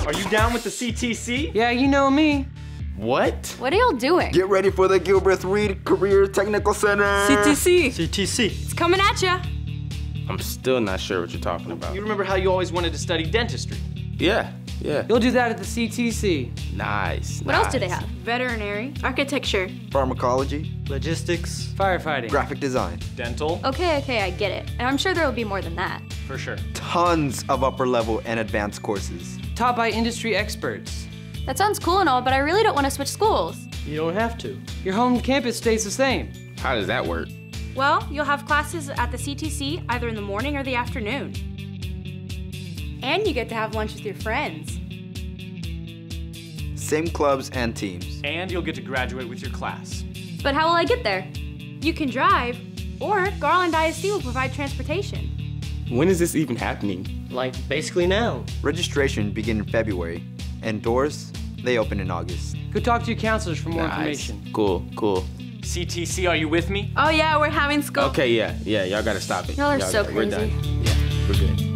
Are you down with the CTC? Yeah, you know me. What? What are y'all doing? Get ready for the Gilbreath-Reed Career Technical Center. CTC. CTC. It's coming at ya. I'm still not sure what you're talking about. You remember how you always wanted to study dentistry? Yeah. You'll do that at the CTC. Nice. What else do they have? Veterinary, architecture. Pharmacology, Logistics. Firefighting. graphic design. Dental. Okay, I get it. And I'm sure there will be more than that. For sure. Tons of upper level and advanced courses. Taught by industry experts. That sounds cool and all, but I really don't want to switch schools. You don't have to. Your home campus stays the same. How does that work? Well, you'll have classes at the CTC either in the morning or the afternoon. And you get to have lunch with your friends. Same clubs and teams. And you'll get to graduate with your class. But how will I get there? You can drive, or Garland ISD will provide transportation. When is this even happening? Like, basically now. Registration begins in February, and doors, they open in August. Go talk to your counselors for more Nice. information. Cool. CTC, are you with me? Oh yeah, we're having school. Okay, yeah, y'all gotta stop it. Y'all are so We're crazy. done. Yeah, we're good.